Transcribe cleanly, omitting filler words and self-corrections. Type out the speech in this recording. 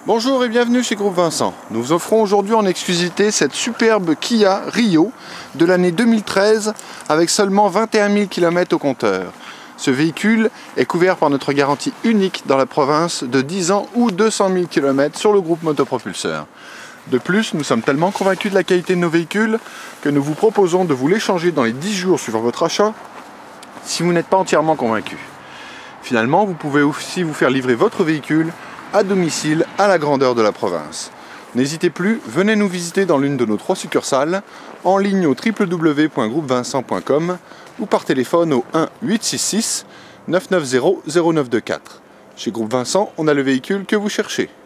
Bonjour et bienvenue chez Groupe Vincent. Nous vous offrons aujourd'hui en exclusivité cette superbe Kia Rio de l'année 2013 avec seulement 21 000 km au compteur. Ce véhicule est couvert par notre garantie unique dans la province de 10 ans ou 200 000 km sur le groupe Motopropulseur. De plus, nous sommes tellement convaincus de la qualité de nos véhicules que nous vous proposons de vous l'échanger dans les 10 jours suivant votre achat si vous n'êtes pas entièrement convaincu. Finalement, vous pouvez aussi vous faire livrer votre véhicule à domicile à la grandeur de la province. N'hésitez plus, venez nous visiter dans l'une de nos 3 succursales, en ligne au www.groupevincent.com ou par téléphone au 1 866 990 0924. Chez Groupe Vincent, on a le véhicule que vous cherchez.